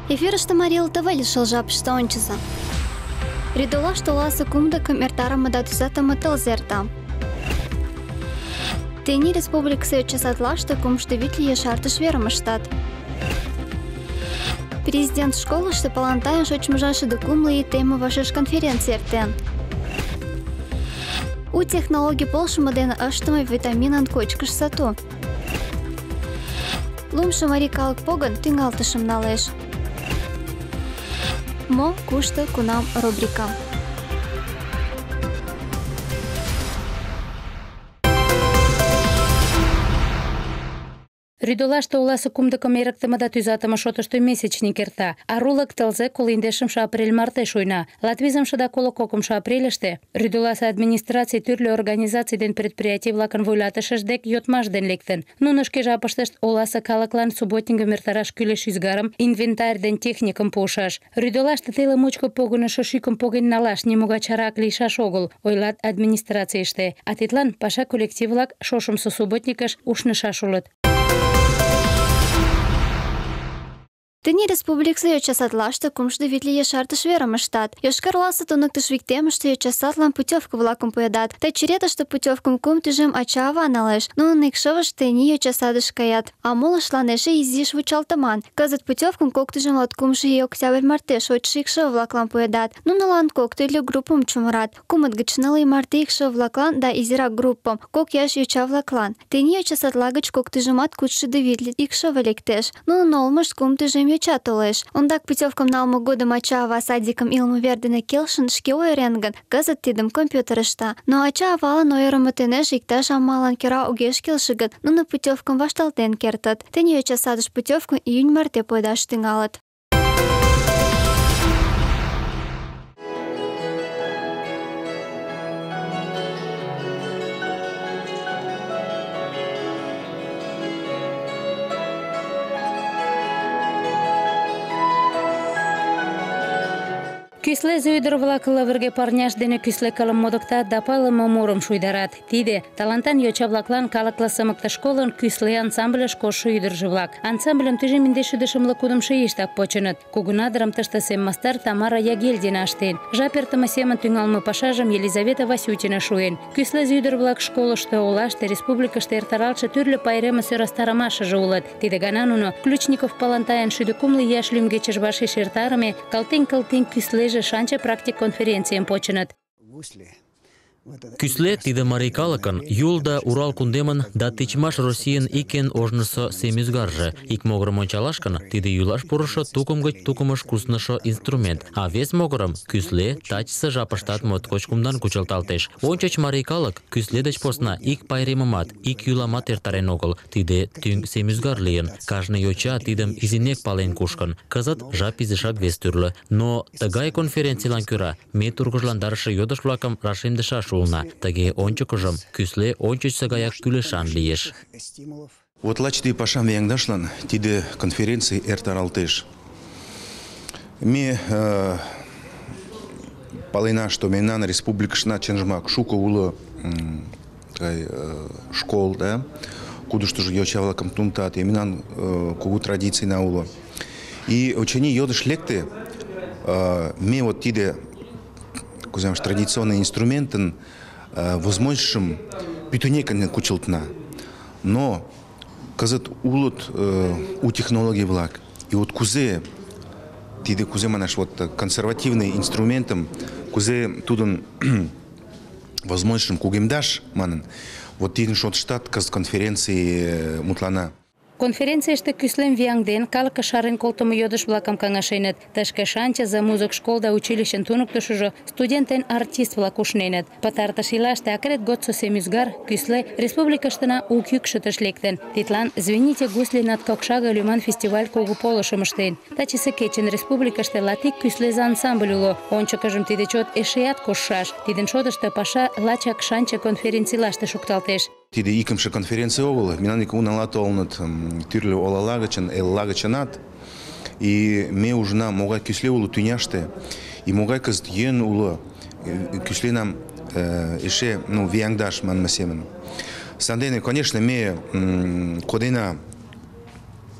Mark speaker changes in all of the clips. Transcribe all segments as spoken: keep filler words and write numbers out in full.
Speaker 1: Эфирышты Марил ТВ лишил жапышты ончыза. Ридола штоласы кумда коммертарама да тузатама тылзерта. Тени республикасы часатлашты кумшты витли ешартыш верамыштат. Президент школы что палантайын шочмыжашы докумлы и темы вашеш конференции эртен. У технологии полшымы ден аштымы витаминан кочкыш сату. Лумшы марикалык поган тüңалтышым налеш. Мо кушты кунам рубрика.
Speaker 2: Ридолашты уласы кумды комерактымада тюзатыма шотышты месячник ерта. Арулык тылзе кол индешымшы апрель марте шуйна. Латвизымшыда коло кокымшы апрелеште. Ридоласы администрации түрлі организаций ден предприятий влакын вуйлатышыждек йотмаш ден лектен. Нунышке жапыштышт оласы калаклан субботингым эртараш кӱлеш ӱзгарым, инвентарь ден техникым пуышаш. Ридолашты теле мучко погынышы шӱкым поген налаш нимогай чарак лийшаш огыл, ойлат администрацийыште. А тидлан паша коллектив-влак шошымсо субботникыш ушнышаш улыт.
Speaker 1: Тени республикасы йочасатлашты кумшды витли ешартыш верамыштат. Йошкар-Оласы туныктыш виктемышты йочасатлан путевка влакым пуэдат. Та черетышты путевкым кум тӱжем ача-ава налеш. Нунын икшывышт тени йочасадыш каят. А молыштлан эше изиш вучалтыман. Кызыт путевкым кок тӱжем латкумшо ий октябрь марте шочшо икшыве-влаклан пуэдат. Нунылан кок тӱрлӧ группым чумырат. Кумыт гыч ныл ий марте икшыве-влаклан да изирак группым, кок ияш йоча-влаклан. Тени йочасатла гыч кок тӱжемат кудшӱдӧ витле икшыве лектеш. Нунын олмышт кум тӱжем йоча толеш. Ондак путевкым налме годым ача-ава садикым илыме вер дене келшын шке ойырен гын, кызыт тидым компьютерышта. Но ача-авалан ойырымо тынеш иктаж амаллан кӧра огеш келше гын, нуно путевкым вашталтен кертыт. Тений йочасадыш путевкым июнь марте пуэдаш тӱҥалыт.
Speaker 2: Кӱслезе ӱдыр-влак лывырге парняш дене кӱсле кылым модыктат да палыме мурым шуйдарат. Тиде талантан йоча-влаклан калыкла сымыкта школын кӱсле ансамбльыш коштшо ӱдыржӧ-влак. Ансамбльым тӱжем индеш шӱдӧ шымле кудымшо ийыштак почыныт. Кугунадырым тыште сем мастар Тамара Ягельдина ыштен. Жап эртыме семын тӱҥалме пашажым Елизавета Васютина шуен. Кӱслезе ӱдыр-влак школышто, олаште, республикыште эртаралтше тӱрлӧ пайремын сӧрастарымашыже улыт. Тиде гана нуно Ключников Палантайын шӱдӧ кумло ияш лӱмгечыж вашеш эртарыме калтен-калтен кӱслеже шанче практик конференцийым почыныт.
Speaker 3: Кӱсле тиде марий калыкын Юл да Урал кундемын да тичмаш Российын ик эн ожнысо сем ӱзгарже. Ик могырым ончалаш гын, тиде йӱлаш пурышо тукым гыч тукымыш куснышо инструмент, а вес могырым кӱсле тачысе жапыштат моткоч кумдан кучылталтеш. Ончыч марий калык кӱсле деч посна ик пайремымат, ик йӱламат эртарен огыл. Тиде тӱҥ сем ӱзгар лийын. Кажне йоча тидым изинек пален кушкын. Кызыт жап изишак вес тӱрлӧ. Но тыгай конференцийлан кӧра ме тургыжландарыше йодыш-влакым рашемдышаш улына. Тыге ончыкыжым кӱсле ончычсо гаяк кӱлешан лиеш.
Speaker 4: Вот лач тиде пашам вияҥдашлан тиде конференций эртаралтеш. Ме э, палена, что мемнан республикышна чынжымак шуко уло э, школ, да, кудыштыжо йоча-влакым туныктат, мемнан э, кугу традицийна уло. И очыни йодыш лекте, э, ме вот тиде традиционный инструментын возможностьшым пӱтынекын кучылтна. Но кызыт улыт у технологий-влак. И вот кузе тиде кузе манаш вот консервативный инструментым, кузе тудын возможностьшым кугемдаш манын, вот тидын шотыштат кызыт конференций мутлана.
Speaker 2: Конференцийыште кӱслем вияҥден, калыкыш шарен колтымо йодыш-влакым каҥашеныт. Тышке шанчызе, музык школ да училищын туныктышыжо, студент ден артист-влак ушненыт. Пытартыш ийлаште акрет годсо сем ӱзгар, кӱсле, республикыштына у кӱкшытыш лектын. Тидлан «Звените гусли над Кокшага» лӱман фестиваль кугу полышым ыштен. Тачысе кечын республикыште латик кӱслезе ансамбль уло. Ончыкыжым тиде чот эшеат коштшаш. Тидын шотышто паша лачак шанче конференцийлаште шукталтеш.
Speaker 4: Тиде икымше конференция огыл. Мемнан унала толыныт тӱрлӧ олала гычын, элла гычынат. И ме ужына могай кӱсле уло тӱняште, и могай кызыт йӧн уло кӱсленам эше ну вияҥдаш манме семын. Сандене, конечно, ме кодена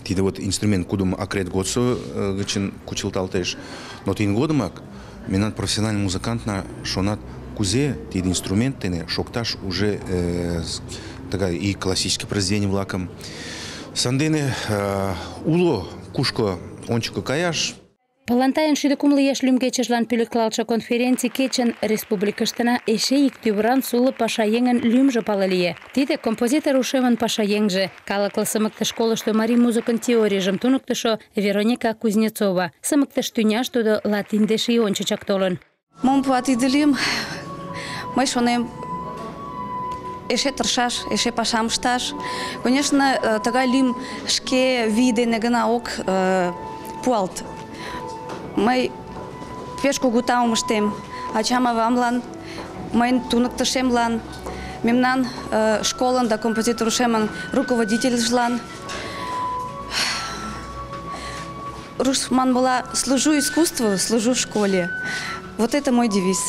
Speaker 4: тиде вот инструмент кудум акрет годсо гычин кучылталтеш. Но тин годымак менат профессиональный музыкантна шонат кузе тиде инструмент тене шокташ уже э, такая и классическое произведение влаком. Сандене э, уло кушко ончико каяш.
Speaker 2: Палантайын шӱдӧ кумло ияш лӱмгечыжлан пӧлеклалтше конференций кечын республикыштына эше ик тӱвыран суло пашаеҥын лӱмжӧ пале лие. Тиде композитор ушемын пашаеҥже, калыклан сымыктыш школышто марий музыкын теорийжым туныктышо Вероника Кузнецова. Сымыктыш тӱняш тудо латин деч ий ончычак толын.
Speaker 5: Мом пуат тиде лӱм? Мый шонем, эше тыршаш, эше пашам ышташ. Конечно, тыгай лӱм шке вий дене гына ок пуалт. Мый пеш кугу таум ыштем ачам-авамлан, мыйын туныктышемлан, мемнан э, школын да композитор ушемын руководительжлан. Руш манмыла, служу искусству, служу школе. Вот это мой девиз.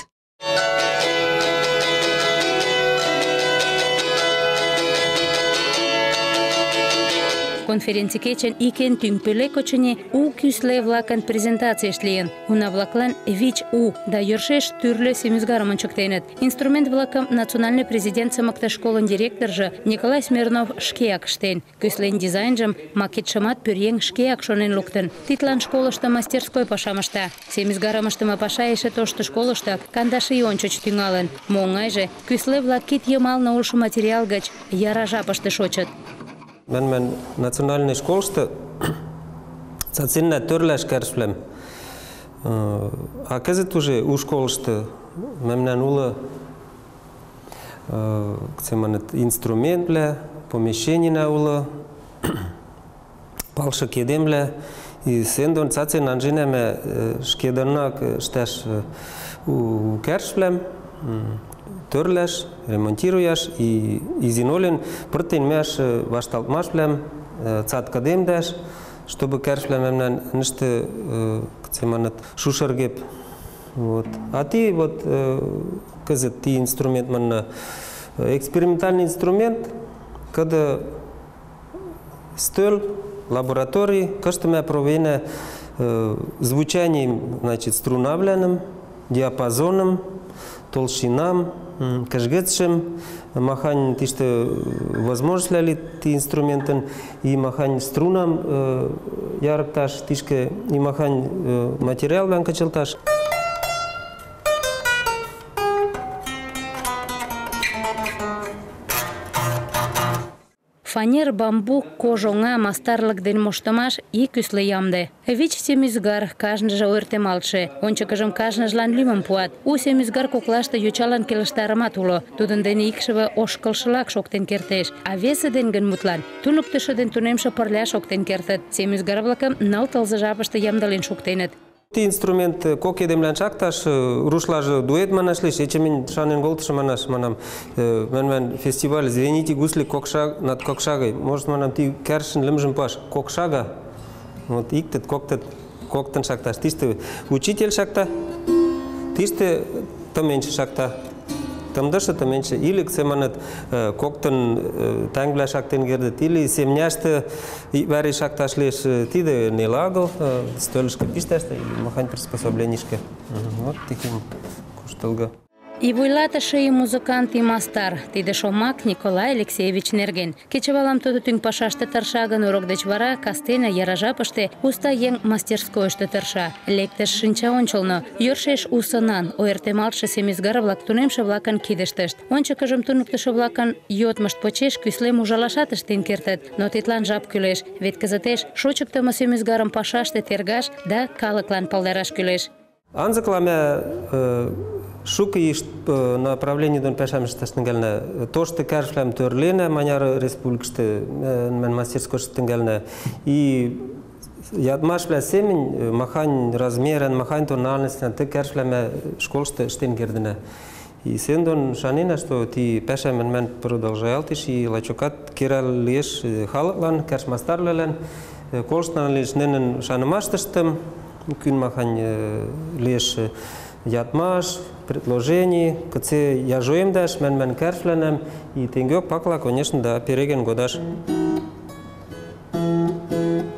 Speaker 2: Конференций кечын икен тӱҥ пӧлек очыни у кӱсле-влакын презентацийышт лийын. Уна-влаклан вич у да йӧршеш тӱрлӧ семӱзгарым ончыктеныт. Инструмент-влакым национальный президент сымыктыш школын директоржо Николай Смирнов шкеак ыштен. Кӱслен дизайнжым, макетшымат пӧръеҥ шкеак шонен луктын. Тидлан школышто мастерской пашам ышта. Семӱзгарым ыштыме паша эше тошто школышто кандаш ий ончыч тӱҥалын. Мо оҥайже, кӱсле-влак кид йымалне улшо материал гыч яра жапыште шочыт.
Speaker 6: Мен национальный школышты цацинна төрләш кәршлем. А кызыт уже у школышты мемнан улы инструментля, помещение улы, палшы кедемля. И сендон цацин анжинеме шкедернак шташ у кәршлем. Төрләш, ремонтируяш и изинолин протеин мяш вашталтмаш блем цатка демдаш, чтобы кәршлем мемнан ниште кцеманат шушаргеп. Вот. А ти вот кызыт ти инструмент манна экспериментальный инструмент, когда стол лаборатории, каштаме проведено звучанием, значит, струнавленным, диапазоном, толщинам, кажгетшим, махань тиште возможности ти инструментен и махань струнам яркташ тишке и махань материал банкачелташ.
Speaker 2: Фанер, бамбук, кожоңа, мастарлык ден моштымаш и кӱсле ямде. Вич семӱзгар, кажныже ойыртемалтше. Ончыкыжым кажныжлан лӱмым пуат. У семӱзгар коклаште йочалан келыштарымат уло. Тудын дене икшыве ошкылшылак шоктен кертеш. А весе ден гын мутлан туныктышо ден тунемше пырля шоктен кертыт. Семӱзгар-влакым ныл тылзе жапыште ямдылен шуктеныт.
Speaker 6: Ти инструмент кок едемлан шакташ, рушлаже дуэт манаш лиш, ечемин шанен голтыш манаш, манам, мен фестиваль «Звените гусли кокшаг, над кокшагой». Может, манам, ти кәршін лімжім паш, кокшага, вот иктет, коктет, коктен шакташ. Тиште учитель шакта, тиште таменше шакта. Тамдаша таменше. Или ксеманат коктен тангля шактен гердет, или семняште вари шакташ лиш тиде не лаго, столишка тиштеште, или махань приспособленишке. Вот таким кушталга.
Speaker 2: И вуйлатыше и музыкант и мастар. Тиде шомак Николай Алексеевич нерген. Кечывалам тудо тӱҥ пашаште тырша гын, урок деч вара кастене яра жапыште уста еҥ мастерскойышто тырша. Лектеш шинча ончылно. Йӧршеш у сынан ойыртемалтше семӱзгар-влак тунемше-влакын кидыштышт. Ончыкыжым туныктышо-влакын йодмышт почеш кӱслем ужалашат ыштен кертыт. Но тидлан жап кӱлеш. Вет кызытеш шочыктымо семӱзгарым пашаште тергаш да калыклан палдараш кӱлеш.
Speaker 6: Анзыкламе шука иш направление дон пешам шташныгальна. То, что кәршлем төрлене, маняр республикашты мен мастерской штынгальна. И ядмаш бля семень, махань размерен, махань тональностен, ты кәршлеме школшты штенгердене. И сендон шанина, что ти пешам мен продолжаялтиш, и лачокат кирал леш халаклан, кәршмастарлелен, колштан леш ненен шанымаштыштым, күн махань леш ятмаш, предложений, кце я жоем даш, мен мен кәршленем, и тенгек пакла, конечно, да, переген годаш.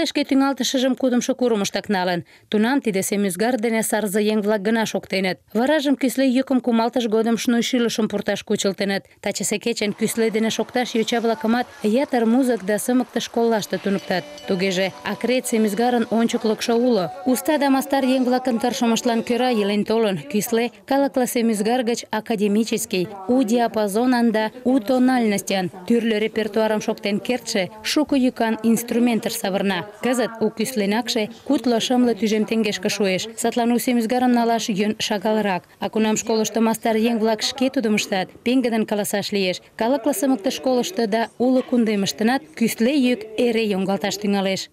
Speaker 2: Кӱсле шке тӱҥалтышыжым кудымшо курымыштак налын. Тунам тиде семӱзгар дене сарзе еҥ-влак гына шоктеныт. Варажым кӱсле йӱкым кумалтыш годым шнуй шӱлышым пурташ кучылтыныт. Тачысе кечын кӱсле дене шокташ йоча-влакымат ятыр музык да сымыктыш школлаште туныктат. Тугеже акрет семӱзгарын ончыклыкшо уло. Уста да мастар еҥ-влакын тыршымыштлан кӧра илен толын, кӱсле калыкле семӱзгар гыч академический, у диапазонан да у тональностян тӱрлӧ репертуарым шоктен кертше шуко йӱкан инструментыш савырна. Кызыт у кӱсленакше кудло-шымле тӱжем теҥгешке шуэш. Садлан у семӱзгарым налаш йӧн шагалрак. А кунам школышто мастар еҥ-влак шке тудым ыштат, пеҥгыдын каласаш лиеш. Калыкле сымыктыш школышто да уло кундемыштынат кӱсле йӱк эре йоҥгалташ тӱҥалеш.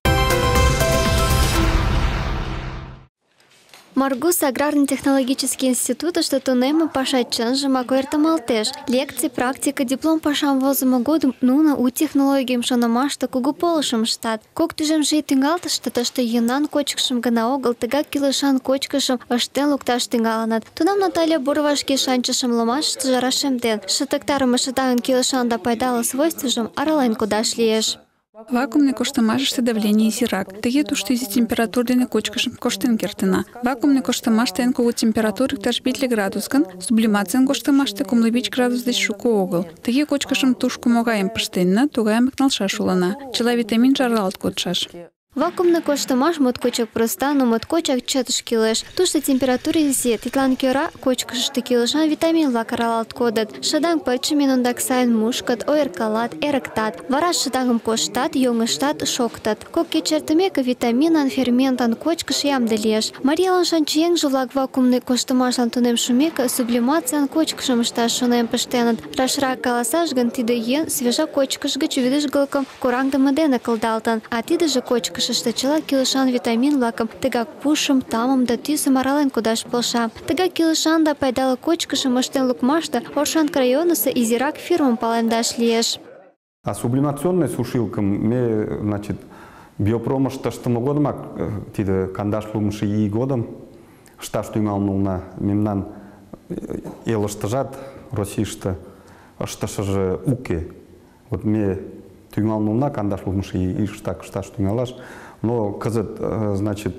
Speaker 1: Маргус аграрно-технологический институтышто тунемме паша чынжымак ойыртемалтеш. Лекций, практика, диплом пашам возымо годым нуно у технологийым шонымаште кугу полышым ыштат. Кок тӱжемше ий тӱҥалтыште тыште йӧнан кочкышым гына огыл, тыгак кӱлешан кочкышым ыштен лукташ тӱҥалыныт. Тунам Наталья Бурова шке шанчышым ломашыштыже рашемден, шытыктарыме шыдаҥын кӱлешан да пайдале свойствыжым арален кодаш лиеш.
Speaker 7: Вакуумный коштымашыште давление изирак. Тыге тушто изи температур дене кочкышым коштен кертына. Вакуумный коштымаште эн кугу температур иктаж витле градус гын, сублимацийын коштымаште кумло вич градус деч шуко огыл. Тыге кочкышым тушко могайым пыштенна, тугайымак налшаш улына. Чыла витаминже аралалт кодшаш.
Speaker 1: Вакуумный коштымаш моткочак проста, но моткочак чытыш кӱлеш. Тушто температура изи, тидлан кӧра кочкышышто кӱлешан витамин-влак аралалт кодыт. Шыдаҥ пычыме ондак сайын мушкыт, ойыркалат, эрыктат. Вара шыдаҥым коштат, йоҥыштат, шоктат. Кок кече эртымеке витаминан, ферментлан кочкыш ямде лиеш. Марийлан шанчыеҥже-влак вакуумный коштымашлан тунем шумеке сублимациян кочкышым ышташ шонен пыштеныт. Рашрак каласаш гын, тиде йӧн свежа кочкыш гыч вӱдыжгылыкым кораҥдыме дене кылдалтын, а тидыже кочкыш чыла кӱлешан витамин-влакым, тыгак пушым, тамым да тӱсым арален кодаш полша. Тыгак кӱлешан да пайдале кочкышым ыштен лукмаште Оршанка районысо изирак фирмым палемдаш лиеш.
Speaker 8: А сублимационный сушилкым ме, значит, биопромышто ыштыме годымак, тиде кандаш лумшо ий годым ышташ тӱҥалын улына. Мемнан элыштыжат, Российыште ыштышыже уке. Вот ме тӱҥалын улына кандаш лумшо ийыштак ышташ тӱҥалаш. Но кызыт, значит,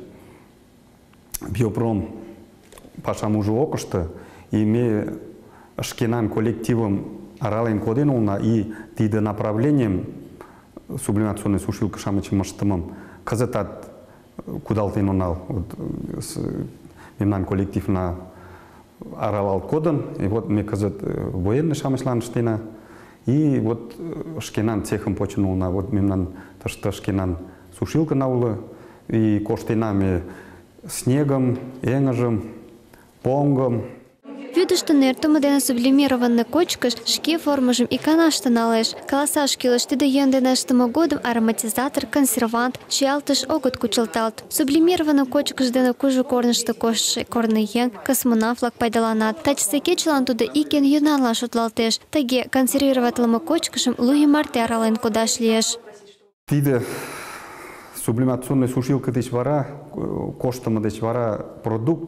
Speaker 8: биопром пашам уже ок ыште, и ме шкенан коллективым арален коден улына, и тиде направлением сублимационный сушилка-шамычым ыштымым кызытат кудалтен онал. Вот, мемнан коллективна аралалт кодын, и вот ме кызыт военный-шамычлан ыштена. И вот шкенан цехым почын улына, вот мемнан тыште шкенан сушилкана улы, и коштена ме снегым, эҥыжым, поҥгым.
Speaker 1: Вӱдыштӧ нӧртымӧ дене сублимированный кочкыш шке формыжым иканаште налеш. Каласаш кӱлеш, тиде йӧн дене ыштыме годым ароматизатор, консервант, чиялтыш огыт кучылталт. Сублимированный кочкыш дене кужу корнышто коштшо корныеҥ, космонавт-влак пайдаланат. Тачысе кечылан тудо ик эн йӧнанлан шотлалтеш. Тыге консервироватлыме кочкышым лу ий марте арален кодаш лиеш.
Speaker 8: Тиде сублимационный сушилка деч вара, коштымо деч вара продукт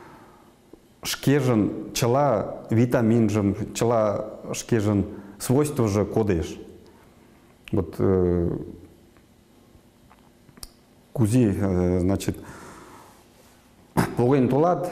Speaker 8: шкежын чыла витаминжым, чыла шкежын свойствыжы кодеш. Вот э, кузи, э, значит, поген толат,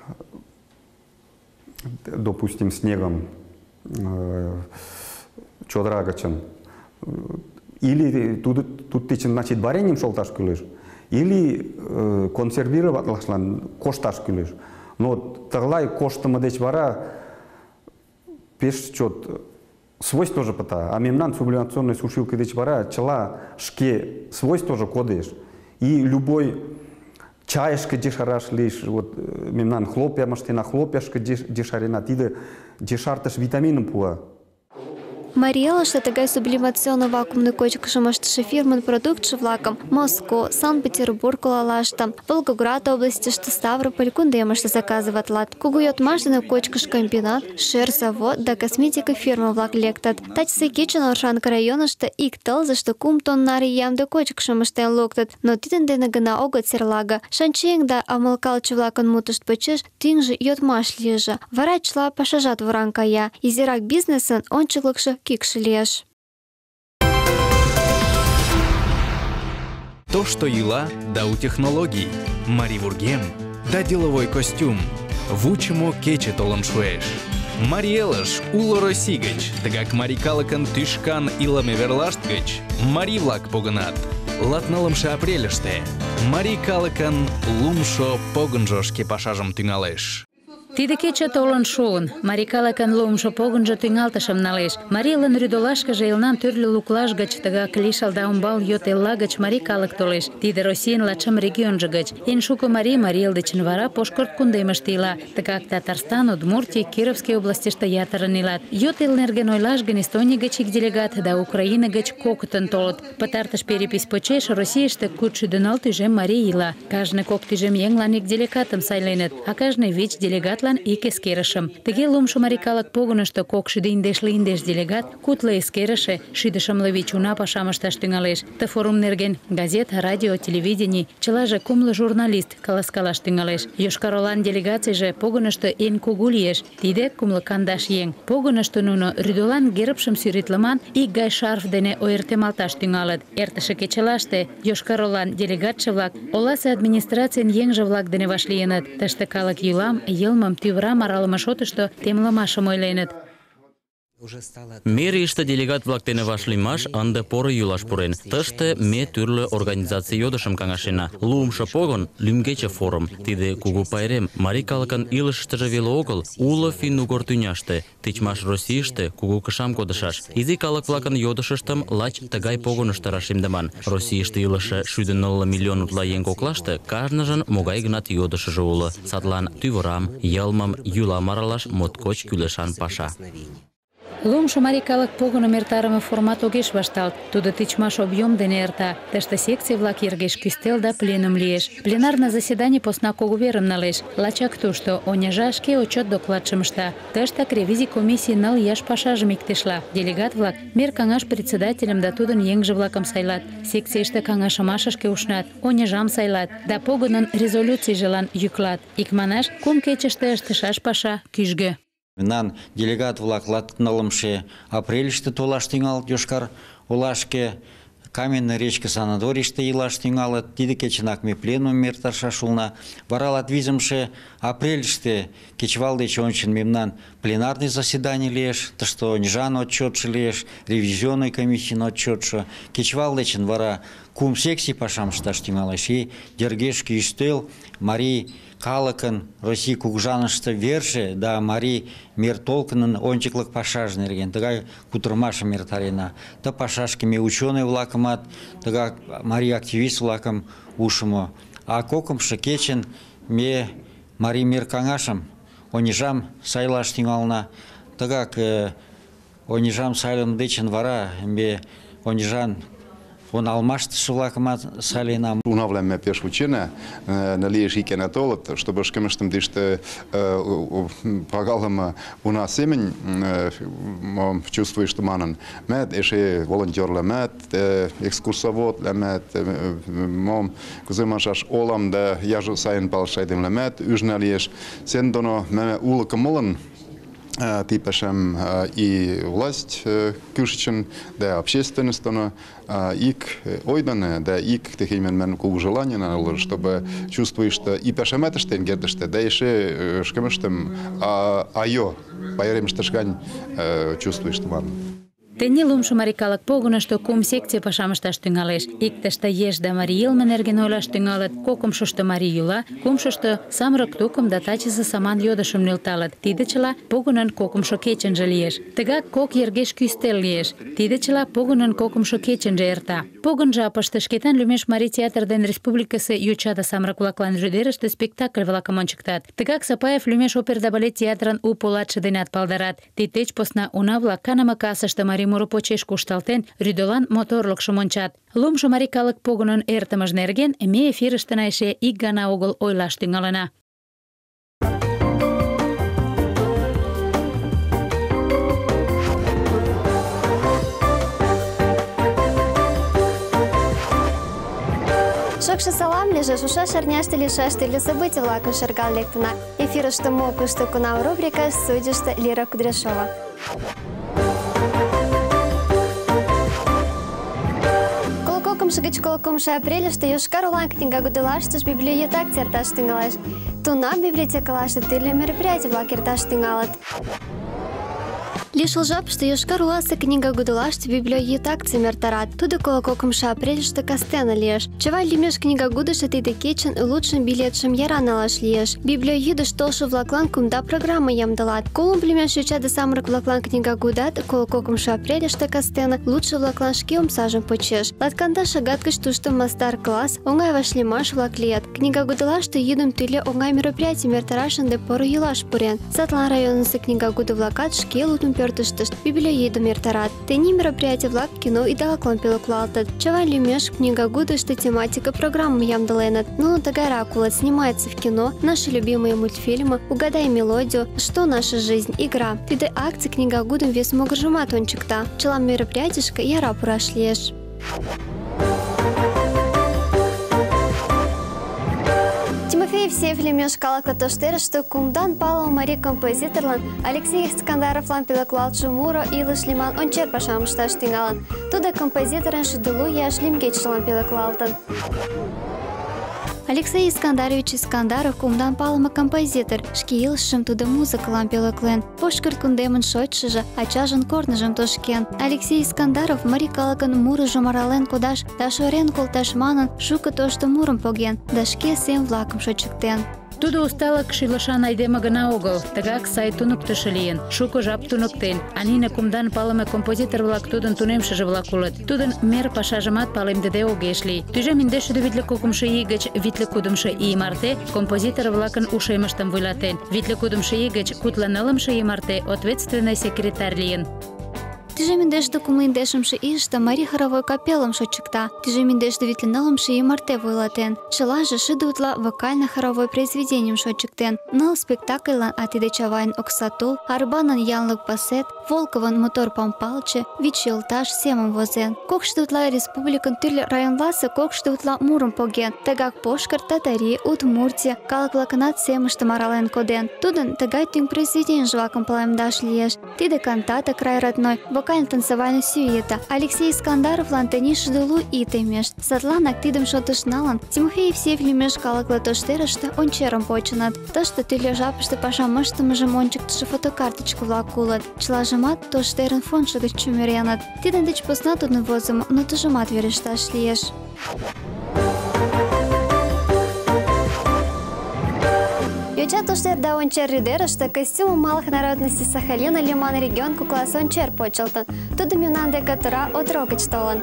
Speaker 8: допустим, снегом э, чодыра гычын, или тут, тут тичин, значит, вареньем шолташ кӱлеш, или э, консервироватлашлан кошташ кӱлеш. Но тыглай коштымо деч вара пеш чот свойствыжо пыта. А мемнан сублимационный сушилка деч вара чыла шке свойствыжо кодеш. И любой чайышке дешараш лиеш, вот мемнан хлопьям ыштена, хлопьяшке дешарена, тиде дешартыш витаминым пуа.
Speaker 1: Марийлаште тыгай сублимационный вакуумный кочкышым ыштыше фирмын продуктшо-влакым Моско, Санкт-Петербург олалаште, Волгоград областьыште, Ставрополь кундемыште заказыватлат. Кугу йодмаш дене кочкыш комбинат, шер завод да косметика фирма-влак лектат. Тачысе кечын Оршанка районыште ик тылзыште кум тонн наре ямде кочкышым ыштен луктыт, но тидын дене гына огыт серлаге. Шанчыеҥ да амалкалче-влакын мутышт почеш тӱҥжӧ йодмаш лийже. Вара чыла пашажат воран кая. Изирак бизнесын ончыклыкшо кӱкшӧ лиеш.
Speaker 9: То, что ила, да у технологий. Мари Вургем, да деловой костюм. Вучимо кече толын шуэш. Мари Элыш уло Российгыч, тыгак Мари калыкын тӱшкан илыме верлашт гыч Мари влак погынат. Латнылымше апрельыште Мари калыкын лумшо погынжо шке пашажым тӱҥалеш.
Speaker 2: Тиде кече толын шуын. Марий калыкын лумшо погынжо тӱҥалтышым налеш. Марийлан рӱдолашкыже элнан тӱрлӧ луклаш гыч, тыгак лишыл да умбал йот элла гыч марий калык толеш. Тиде Российын латшым регионжо гыч. Эн шуко марий Марий Эл дечын вара Пошкырт кундемыште ила. Тыгак Татарстан, Удмуртий, Кировский областьыште ятырын илат. Йот эл нерген ойлаш гын, Эстоний гыч ик делегат да Украина гыч коктын толыт. Пытартыш перепись почеш Российыште кудшӱдӧ ныл тӱжем марий ила. Кажне кок тӱжем еҥлан ик делегатым сайленыт, а кажне вич делегат ик эскерышым. Тыге лумшо марий калык погынышто кокшӱдӧ индешле индеш делегат, кудло эскерыше, шӱдӧ шымле вич уна пашам ышташ тӱҥалеш. Ты форум нерген газет, радио, телевидений, чылаже кумло журналист каласкалаш тӱҥалеш. Йошкар-Олан делегацийже погынышто эн кугу лиеш. Тиде кумло кандаш еҥ. Погынышто нуно рӱдолан гербшым сӱретлыман ик гай шарф дене ойыртемалташ тӱҥалыт. Эртыше кечылаште Йошкар-Олан делегатше-влак оласе администрацийын еҥже-влак дене вашлийыныт. Тыште калык йӱлам, йылмым, тӱврам аралыме шотышто темлымашым ойленыт.
Speaker 3: Мэрийыште делегат-влак дене вашлиймаш ынде поро йӱлаш пурен. Тыште ме тӱрлӧ организаций йодышым каҥашена. Луымшо погын — лӱмгече форум. Тиде кугу пайрем марий калыкын илышыштыже веле огыл, уло финн-угор тӱняште, тичмаш Российыште кугу кышам кодышаш. Изи калык-влакын йодышыштым лач тыгай погынышто рашемдыман. Российыште илыше шӱдӧ нылле миллион утла еҥ коклаште кажныжын могай-гынат йодышыжо уло. Садлан тӱвырам, йылмым, йӱлам аралаш моткоч кӱлешан паша.
Speaker 2: Лумшо марий калык погыным эртарыме формат огеш вашталт. Тудо тичмаш объем дене эрта. Тыште секций-влак йыргеш кӱстел да пленум лиеш. Пленарный заседаний посна кугу верым налеш. Лачак тушто Оняжа шке отчет докладшым ышта. Тыштак ревизий комиссий ныл ияш пашажым иктешла. Делегат-влак мер каҥаш председательым да тудын еҥже-влакым сайлат. Секцийыште каҥашымашышке ушнат, Оняжам сайлат да погынын резолюцийжылан йӱклат. Икманаш, кум кечыште ыштышаш паша кӱжгӧ.
Speaker 10: Мемнан делегат-влак латнылымше апрельыште толаш тӱҥалыт Йошкар-Олашке, Каменный речке санаторийыште илаш тӱҥалыт. Тиде кечынак ме пленумым эртарышаш улына. Вара латвизымше апрельыште кечывал деч ончын мемнан пленарный заседаний лиеш, тыште Оньжан отчетшо лиеш, ревизионный комиссийын отчетшо. Кечывал дечын вара кум секций пашам ышташ тӱҥалеш. И йыргешке ӱстел марий калыкын Россий кугыжаныште верже да марий мер толкынын ончыклык пашаж нерген тыгай кутырымашым эртарена. Ты пашашке ме ученый-влакымат, тыгак марий активист-влакым ушымо. А кокымшо кечын ме марий мер каҥашым, Оньжам сайлаш тӱҥалына. Тыгак Оньжам сайлыме дечын вара ме Оньжан он алмаштыше-влакымат сайлена.
Speaker 4: Унавляме пеш учене, налиеш икене толыт, чтобы шкемыштым тиште пагалыма уна семень чувствуешь туманын. Мед эше волонтерлемет, экскурсоводлемет, мом кузымашаш олам да яжу сайын палшайдымлемет, үжналиеш. Сен доно ме улыкы молын типешем и власть кюшичен, да общественность, ик ойдане, да ик техимен мен кугу желание, чтобы чувствуешь, что и пешеметештен гердеште, да еще шкемештем айо, пайремештешгань чувствуешь туман.
Speaker 2: Тений лумшо марий калык погынышто кум секций пашам ышташ тӱҥалеш. Иктыште еш да марий йылме нерген ойлаш тӱҥалыт, кокымшышто марий йӱла, кумшышто самырык тукым да тачысе саман йодышым нӧлталыт. Тиде чыла погынын кокымшо кечынже лиеш. Тыгак кок йыргеш кӱстел лиеш. Тиде чыла погынын кокымшо кечынже эрта. Погын жапыште Шкетан лӱмеш марий театр ден республикысе йоча да самырык-влаклан рӱдерыште спектакль-влакым ончыктат. Тыгак Сапаев лӱмеш опер да балет театрын у полатше денат палдарат. Тиддеч посна уна-влак каныме касыште марий муро почеш кушталтен, рӱдолан моторлыкшым ончат. Лумшо марий калык погынын эртымыж нерген ме эфирыштына эше ик гана огыл ойлаш тӱҥалына.
Speaker 1: Шокшо салам лиже шуша шарняште лишаш тӱрлӧ событий-влакым шергал лектына. Эфирыште мо кушто кунам рубрика, студийыште Лира Кудряшова. кумшы гыч коло кумшы апрельыште Йошкар-Олан книгагудылаштыш библиотек эрташ тӱҥалеш. Тунам библиотекылаште тӱрлӧ мероприятий-влак эрташ тӱҥалыт. Лишыл жапыште Йошкар-Оласе книгагудылаште библиотекцийым эртарат. Тудо коло кокымшо апрельыште кастене лиеш. Чавай лӱмеш книгагудышто тиде кечын лучшын билетшым яра налаш лиеш. Библиойӱдыш толшо-влаклан кумда программа ямдылат. Колумб лӱмеш йоча да самырык-влаклан книгагудат коло кокымшо апрельыште кастене лудшо-влаклан шке омсажым почеш. Латкандаш шагат гыч тушто мастар-класс, оҥай вашлиймаш-влак лийыт. Книгагудылаште йӱдым тӱрлӧ оҥай мероприятийым эртараш ынде поро йӱлаш пурен. Садлан районысо книгагуды-влакат шке лудмо пӧртыштышт библиойӱдым эртарат. Тений мероприятий-влак кино идалыклан пӧлеклалтыт. Чавай лӱмеш книгагудышто тематика программым ямдыленыт. Нуно тыгайрак улыт: снимается в кино, наши любимые мультфильмы, угадай мелодию, что наша жизнь, игра. Тиде акций книгагудым вес могыржымат ончыкта. Чыла мероприятийышке яра пураш лиеш. Тимофей Евсеев лӱмеш калык тоштерыште кумдан палыме марий композиторлан Алексей Искандаровлан пӧлеклалтше муро илыш лӱман ончер пашам ышташ тӱҥалын. Тудо композиторын шӱдылу ияш лӱмгечылан пӧлеклалтын. Алексей Искандарович Искандаров кумдан палыме композитор. Шке илышым тудо музыкылан пӧлеклен. Пошкыр кундемын шочшыжо, ачажын корныжым тошкен. Алексей Искандаров марий калыкын мурыжым арален кодаш да шорен колташ манын шуко тошто мурым поген да шке сем-влакым шочыктен.
Speaker 2: Тудо усталык шӱлышан айдеме гына огыл, тыгак сай туныктышо лийын, шуко жап туныктен, а нине кумдан палыме композитор-влак тудын тунемшыже-влак улыт. Тудын мер пашажымат палемдыде огеш лий. Тӱжем индеш шӱдӧ витле кокымшо ий гыч витле кудымшо ий марте композитор-влакын ушемыштым вуйлатен. Витле кудымшо ий гыч кудло нылымше ий марте ответственный секретарь лийын.
Speaker 1: Тӱжем индеш да кумло индешымше ийыште марий хоровой капеллым шочыкта. Тӱжем индеш да витле нылымше ий марте вуйлатен. Чылаже шӱдӧ утла вокально-хоровой произведенийым шочыктен. Ныл спектакльлан «А тиде Чавайын окса тул», Арбанын «Янлык пасет», Волковын «Мотор Пампалче», «Вич йолташ» семым возен. Кокшӱдӧ утла республикын тӱрлӧ районласе кокшӱдӧ утла мурым поген. Тыгак Пошкыр, Татари, Удмуртия калык-влакынат семыштым арален коден. Тудын тыгай тӱҥ произведенийже-влакым палемдаш лиеш. Тиде кантата «Край родной», вокально-танцевальный сюита. Алексей Искандаровлан тений шӱдӧ лу ий темеш. Садланак тидым шотыш налын Тимофей Евсеев лӱмеш калык тоштерыште ончерым почыныт. Тыште тӱрлӧ жапыште пашам ыштымыжым ончыктышо фотокарточко-влак улыт. Чылажымат тоштерын фондшо гыч чумыреныт. Тидын деч посна тудын возымо нотыжымат верешташ лиеш. Йоча тоштер да ончер рӱдерыште костюмым малых народностей Сахалина лӱман регион кокласе ончер почылтын. Тудо мемнан деке тура Отро гыч толын.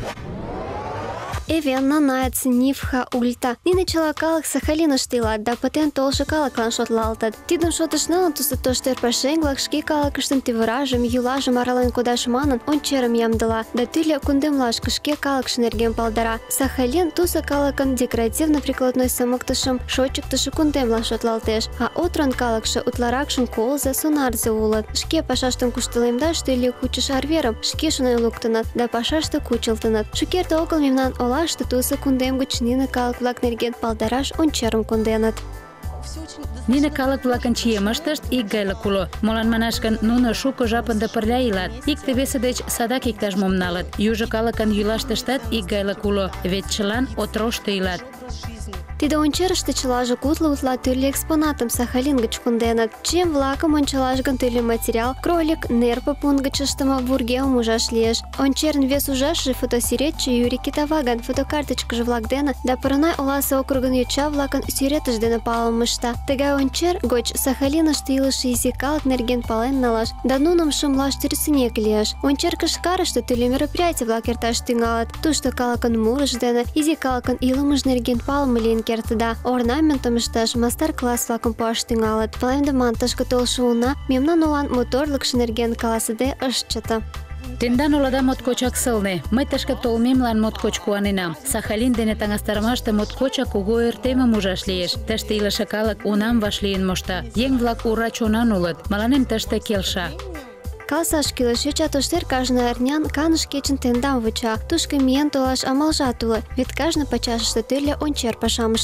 Speaker 1: Эвен, Нанаец, Нивха, Ульта. Нине чыла калык Сахалиныште илат да пытен толшо калыклан шотлалтыт. Тидым шотыш налын тусо тоштер пашаеҥ-влак шке калыкыштын тӱвыражым, йӱлажым арален кодаш манын ончерым ямдыла да тӱрлӧ кундемлашке шке калыкше нерген палдара. Сахалин тусо калыкын декоративно-прикладной сымыктышым шочыктышо кундемлан шотлалтеш, а Отрон калыкше утларакшым колзо, сонарзе улыт. Шке пашаштым куштылемдаш тӱрлӧ кучыш арверым шке шонен луктыныт да пашаште кучылтыныт. Шукерте огыл мемнан олаште тусо кундем гыч нине калык-влак нерген палдараш ончерым конденыт.
Speaker 2: Нине калык-влакын чиемыштышт икгайлык уло. Молан манаш гын, нуно шуко жап ынде пырля илат. Икте-весе деч садак иктаж-мом налыт. Южо калыкын йӱлаштыштат икгайлык уло, вет чылан Отрошто илат.
Speaker 1: Тиде ончерыште чылаже кудло утла тӱрлӧ экспонатым Сахалин гыч конденыт. Чием-влакым ончалаш гын тӱрлӧ материал, кролик, нерпе пун гыч ыштыме вургемым ужаш лиеш. Ончерын вес ужашыже фотосӱретче Юрий Китаваган фотокарточкыже-влак дене да Поронай оласе округын йоча-влакын сӱретышт дене палымым ышта. Тыгай ончер гоч Сахалиныште илыше изи калык нерген пален налаш да нуным шымлаш тӱрысынек лиеш. Ончер кышкарыште тӱрлӧ мероприятий-влак эрташ тӱҥалыт. Тушто калыкын мурыж дене изи калыкын илымыж нерген палыме лийын кертыда. Орнаментым ышташ мастер-класс-влакым пуаш тӱҥалыт. Палемдыман тышке толшо уна мемнан олан моторлыкшо нерген каласыде ыш чыте.
Speaker 2: Тендан олада моткочак сылне. Мый тышке толмемлан моткоч куаненам. Сахалин дене таҥастарымаште моткочак кугу ойыртемым ужаш лиеш. Тыште илыше калык унам вашлийын мошта. Еҥ-влак ура чонан улыт. Мыланем тыште келша.
Speaker 1: Каласаш кӱлеш, йоча тоштер кажне арнян каныш кечын тендам вуча. Тушко миен толаш амалжат уло, вет кажне пачашыште тӱрлӧ ончер пашам ышта.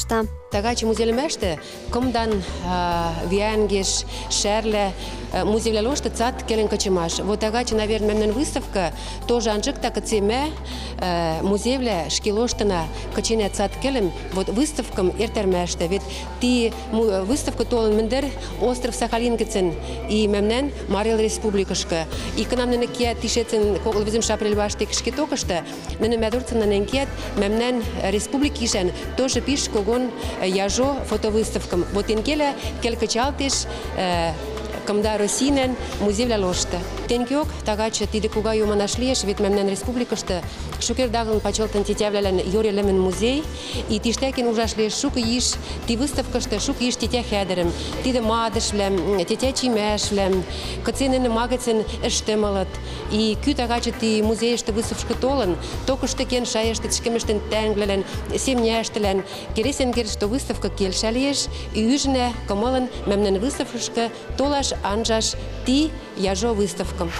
Speaker 11: Тагачи музейлемеште, комдан вянгиш, шерле, музейле лошта цат келен качемаш. Вот тагачи, наверное, мемнен выставка тоже анжик так ацеме музейле шкилоштана качене цат келем. Вот выставкам эртермеште. Ведь ти выставка толен мендер остров Сахалин-гецен и мемнен Марил Республикашка. И к нам ненекия тишецен когл визим шапрельбаште кшкитокаште. Ненемядурцен ненекиет мемнен республикишен тоже пиш когон яжо фотовыставкам. Вот ингеля келкачалтиш когда Росинен музей лошта. Тенгёк тагача тиде куга юма нашлеш, ведь мемнен республикашта шукер даган почелтан тетявлялен Юрий Лемен музей, и тиштекин ужашлеш шука иш, ти выставкашта шука иш тетя хедерем, тиде мадышлем, тетя чимешлем, кацинен магацин эштемалат, и кю тагача ти музейшта выставка толан, только что кен шаешта тшкемештен тенглелен, семняштелен, кересен гер, что выставка кельшалеш, и южне камалан мемнен выставкашка толаш анжаш ти яжо выставкам.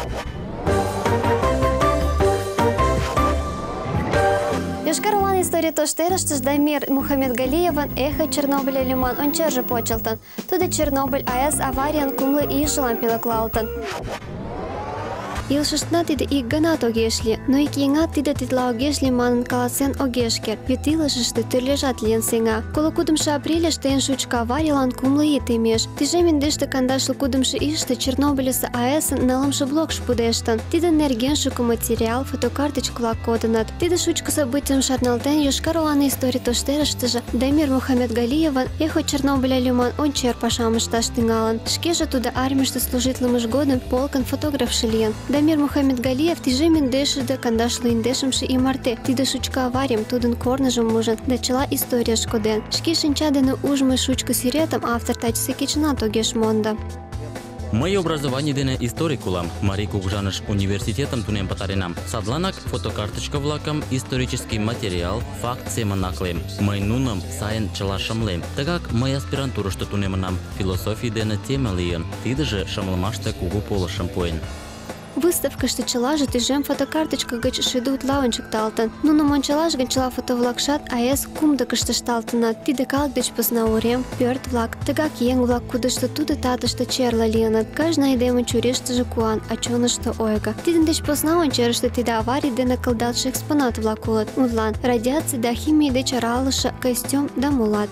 Speaker 1: Йошкар-Олан история то штырыштыш Дамир Мухаммедгалиеван эхо Чернобыля лиман он чержы почылтын. Туда Чернобыль АЭС авариян кумлы и жылан пилоклалтын. Илшыштна тиде ик ганат огешли, но ик еҥат тиде тетла огешли манын каласен огешкер, вет илышыште тӱрлыжат лийын сеҥа. Коло кудымшо апрельыште эн шучко аварийлан кумло ий темеш. Тӱжем индеште кандашлу кудымшо ийыште Чернобыльысе АЭС-ын нылымше блокш пудештын. Тидын нерген шуко материал, фотокарточка-влак кодыныт. Тиде шучко событийым шарналтен, Йошкар-Олан историй тоштерыштыже Дамир Мухаммедгалиеван эхо Чернобыля лӱман ончер пашам ышташ тӱҥалын. Шкеже тудо армийыште служитлымыж годым полкын фотографше лийын. Дамир Мухаммедгалиев тӱжем индешыде кандашлу индешымше ий марте тиде шучко аварийым тудын корныжым ужын да чыла историйыш коден. Шке шинча дене ужмо шучко сӱретым автор тачысе кечынат огеш мондо.
Speaker 3: Мый образование дене историк улам. Марий кугыжаныш университетым тунем пытаренам. Садланак фотокарточка-влакым исторический материал, факт семын аклем. Мый нуным сайын чыла шымлем. Тыгак мый аспирантурышто тунемынам. Философий дене тема лийын. Тидыже шымлымаште кугу полышым пуэн.
Speaker 1: Выставкыште чылаже тӱжем фотокарточка гыч шӱдӧ утла ончыкталтын. Нуным ончалаш гын чыла фото-влакшат АЭС кумдыкышто ышталтыныт. Тиде калык деч посна урем, пӧрт-влак, тыгак еҥ-влак, кудышто тудо татыште черле лийыныт. Кажне айдемын чуриштыже куан, а чонышто ойго. Тидын деч посна ончерыште тиде аварий дене кылдалтше экспонат-влак улыт. Мутлан, радиаций да химий деч аралыше костюм да молат.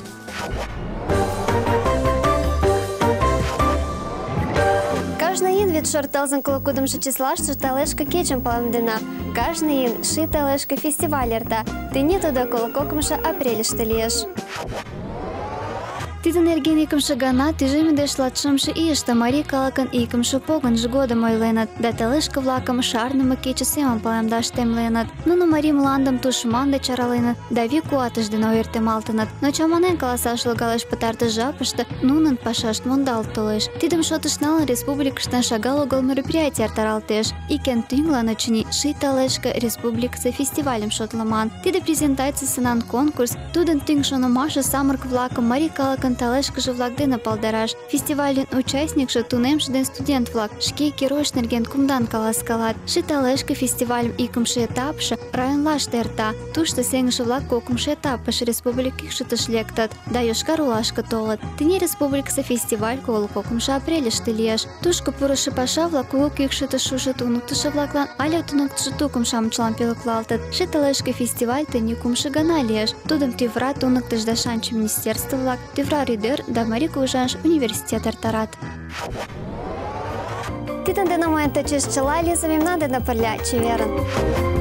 Speaker 1: Кажне ийын вет шор тылзын коло кудымшо числаште талешка кечым палемдена. Кажне ийын ший талешка фестиваль эрта. Тений тудо коло кокымшо апрельыште лиеш. Тидын нерген икымше гана тӱжем индеш латшымше ийыште марий калыкын икымше погынжо годым ойленыт да талешка-влакым шарныме кече семын палемдаш темленыт. Нуно марий мландым тушман деч араленыт да вий куатышт дене ойыртемалтыныт. Но чаманен каласаш логалеш пытартыш жапыште нунын пашашт мондалт толеш. Тидым шотыш налын республикыште шагал огыл мероприятий эртаралтеш. Икен тӱҥлан, очыни, ший талешка республикысе фестивальым шотлыман. Тиде презентаций сынан конкурс, тудын тӱҥ шонымашыже самырык-влакым марий калыкын талешкыже-влак дене палдараш. Фестивальын участникше тунемше ден студент-влак шке геройышт нерген кумдан каласкалат. Ший талешка фестивальым икымше этапше районлаште эрта. Тушто сеҥыше-влак кокымшо этапыш республик икшытыш лектыт да Йошкар-Олашке толыт. Тений республикысе фестиваль коло кокымшо апрельыште лиеш. Тушко пурышо паша-влак кугу кӱкшытыш шушо туныктышо-влаклан але туныктышо тукым-шамычлан пӧлеклалтыт. Ший талешка фестиваль тений кумшо гана лиеш. Тудым тӱвра туныктыш да шанчо министерство-влак, тӱвра рӱдер да Марий кугыжаныш университет эртарат. Тидын дене мыйын тачеш чыла, Лиза мемнан дене пырля. Чеверын!